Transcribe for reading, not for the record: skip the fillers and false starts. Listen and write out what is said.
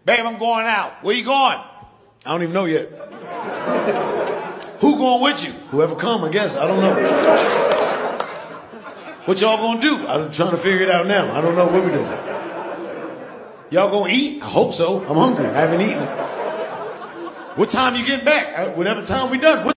Babe, I'm going out. Where you going? I don't even know yet. Who going with you? Whoever come, I guess. I don't know. What y'all gonna do? I'm trying to figure it out now. I don't know what we doing. Y'all gonna eat? I hope so. I'm hungry. I haven't eaten. What time you getting back? Whatever time we done.